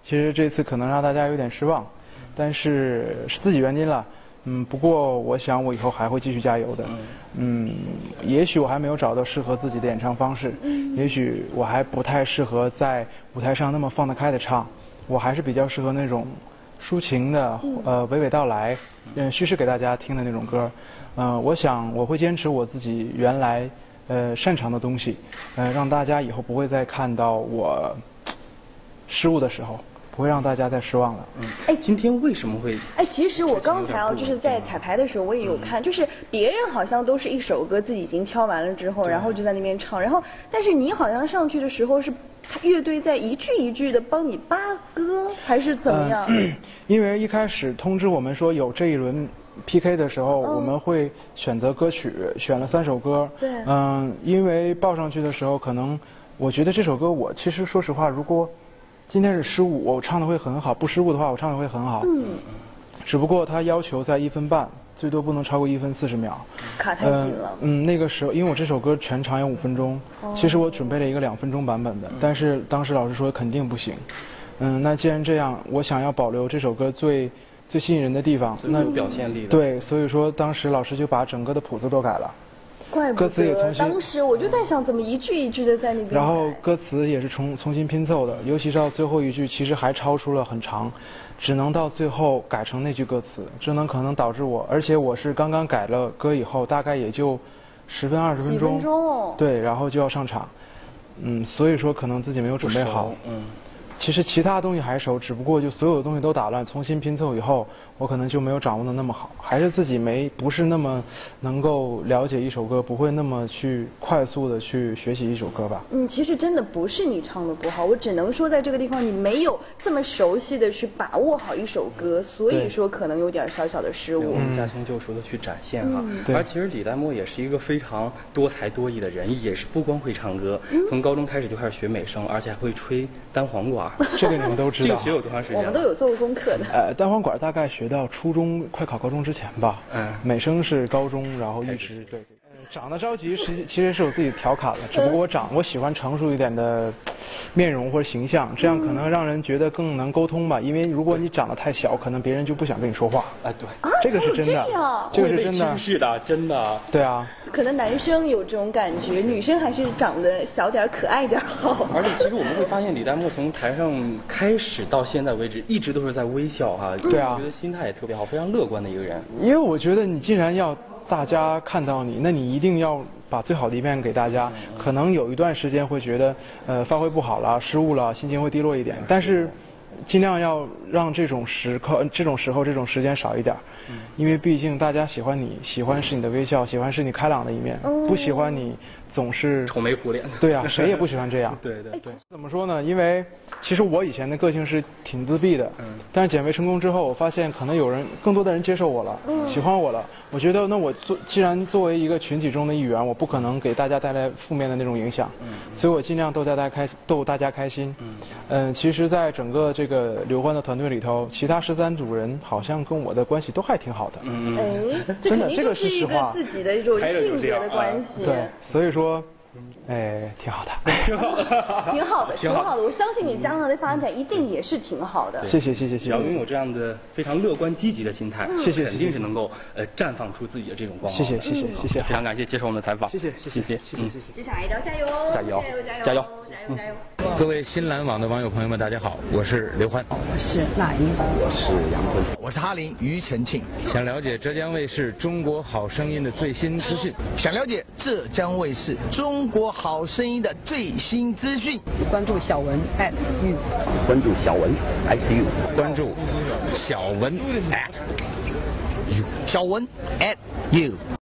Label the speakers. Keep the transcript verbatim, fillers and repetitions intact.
Speaker 1: 其实这次可能让大家有点失望，但是是自己原因了。嗯，不过我想我以后还会继续加油的。嗯，也许我还没有找到适合自己的演唱方式，也许我还不太适合在舞台上那么放得开的唱，我还是比较适合那种抒情的，呃，娓娓道来，嗯，叙事给大家听的那种歌。嗯、呃，我想我会坚持我自己原来呃擅长的东西，呃，让大家以后不会再看到我失误的时候。不会让大家再失望了。
Speaker 2: 嗯，哎，今天为什么会？
Speaker 3: 哎，其实我刚才啊，就是在彩排的时候，我也有看，就是别人好像都是一首歌自己已经挑完了之后，然后就在那边唱，然后但是你好像上去的时候是，他乐队在一句一句的帮你扒歌，还是怎么样？
Speaker 1: 嗯、因为一开始通知我们说有这一轮 P K 的时候，嗯、我们会选择歌曲，选了三首歌。
Speaker 3: 对。
Speaker 1: 嗯，因为报上去的时候，可能我觉得这首歌我其实说实话，如果今天是失误，我唱的会很好；不失误的话，我唱的会很好。
Speaker 3: 嗯。
Speaker 1: 只不过他要求在一分半，最多不能超过一分四十秒。
Speaker 3: 卡太紧了。
Speaker 1: 嗯，嗯那个时候，因为我这首歌全长有五分钟，哦、其实我准备了一个两分钟版本的，但是当时老师说肯定不行。嗯，那既然这样，我想要保留这首歌最最吸引人的地方，
Speaker 2: 那有表现力的。
Speaker 1: 对，所以说当时老师就把整个的谱子都改了。
Speaker 3: 怪不得当时我就在想，怎么一句一句的在那边。
Speaker 1: 然后歌词也是重重新拼凑的，尤其是到最后一句，其实还超出了很长，只能到最后改成那句歌词，这能可能导致我，而且我是刚刚改了歌以后，大概也就十分二十分钟，
Speaker 3: 几分钟哦。
Speaker 1: 对，然后就要上场，嗯，所以说可能自己没有准备好，
Speaker 2: 嗯。
Speaker 1: 其实其他东西还熟，只不过就所有的东西都打乱，重新拼凑以后，我可能就没有掌握的那么好，还是自己没不是那么能够了解一首歌，不会那么去快速的去学习一首歌吧。
Speaker 3: 嗯，其实真的不是你唱的不好，我只能说在这个地方你没有这么熟悉的去把握好一首歌，所以说可能有点小小的失误。
Speaker 2: 我们驾轻就熟的去展现哈。
Speaker 3: 嗯、
Speaker 2: 而其实李代沫也是一个非常多才多艺的人，也是不光会唱歌，嗯、从高中开始就开始学美声，而且还会吹单簧管。
Speaker 1: 这个你们都知道。
Speaker 2: 这个学有多长时间？
Speaker 3: 我们都有做过功课的。
Speaker 1: 呃，单簧管大概学到初中快考高中之前吧。嗯。美声是高中，然后一直对。长得着急，实际其实是我自己调侃了，只不过我长我喜欢成熟一点的面容或者形象，这样可能让人觉得更能沟通吧。因为如果你长得太小，可能别人就不想跟你说话。
Speaker 2: 哎，对，
Speaker 1: 这个是真的，这个是真的，
Speaker 2: 是的，真的。
Speaker 1: 对啊。
Speaker 3: 可能男生有这种感觉，女生还是长得小点、可爱点好。
Speaker 2: 而且其实我们会发现，李代沫从台上开始到现在为止，一直都是在微笑哈。
Speaker 1: 对啊。
Speaker 2: 我觉得心态也特别好，非常乐观的一个人。
Speaker 1: 因为我觉得你既然要大家看到你，那你一定要把最好的一面给大家。可能有一段时间会觉得，呃，发挥不好了，失误了，心情会低落一点。但是，尽量要让这种时刻、这种时候、这种时间少一点，因为毕竟大家喜欢你，喜欢是你的微笑，喜欢是你开朗的一面，不喜欢你总是
Speaker 2: 愁眉苦脸。
Speaker 1: 对啊，谁也不喜欢这样。
Speaker 2: 对对对。
Speaker 1: 怎么说呢？因为其实我以前的个性是挺自闭的，嗯，但是减肥成功之后，我发现可能有人更多的人接受我了，嗯，喜欢我了。我觉得那我做既然作为一个群体中的一员，我不可能给大家带来负面的那种影响，嗯，所以我尽量逗大家开逗大家开心。嗯，嗯，其实，在整个这个刘欢的团队里头，其他十三组人好像跟我的关系都还挺好的。
Speaker 3: 嗯哎，真的，这个是一个自己的一种性格的关系。
Speaker 1: 对，所以说。哎，挺好的，
Speaker 2: 挺好的，
Speaker 3: 挺好的，挺好的。我相信你将来的发展一定也是挺好的。
Speaker 1: 谢谢，谢谢，谢谢。
Speaker 2: 只要拥有这样的非常乐观积极的心态，
Speaker 1: 谢谢，
Speaker 2: 肯定是能够呃绽放出自己的这种光芒。
Speaker 1: 谢谢，谢谢，谢谢，
Speaker 2: 非常感谢接受我们的采访。
Speaker 1: 谢谢，谢谢，谢谢，谢谢。
Speaker 3: 接下来一定要加油，
Speaker 2: 加油，
Speaker 3: 加油，加油，
Speaker 2: 加油，
Speaker 3: 加油！
Speaker 4: 各位新蓝网的网友朋友们，大家好，我是刘欢，
Speaker 5: 我是那英，
Speaker 6: 我是杨坤，
Speaker 7: 我是哈林庾澄庆。
Speaker 4: 想了解浙江卫视《中国好声音》的最新资讯，
Speaker 7: 想了解浙江卫视《中国好声音》的最新资讯，
Speaker 5: 关注小文 at you，
Speaker 6: 关注小文 at you，
Speaker 4: 关注小文 at you，
Speaker 7: 小文 at you。